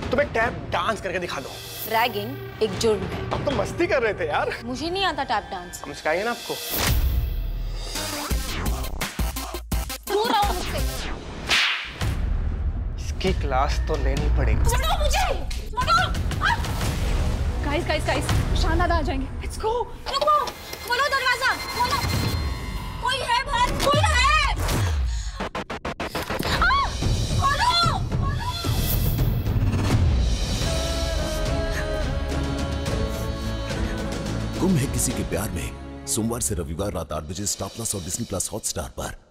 तुम एक tap dance करके दिखा दो। रैगिंग एक जुर्म है। अब तो मस्ती कर रहे थे यार। मुझे नहीं आता टैप डांस। हम सिखाएंगे ना आपको। दूर रहो मुझसे। इसकी क्लास तो लेनी पड़ेगी। छोड़ो मुझे, छोड़ो। गाइस, शान दादा आ जाएंगे। Let's go. रुको, खोलो दरवाजा, खोलो। कोई है बाहर, कोई है। खोलो। गुम है किसी के प्यार में, सोमवार से रविवार रात 8 बजे स्टार प्लस और डिज्नी प्लस हॉटस्टार पर।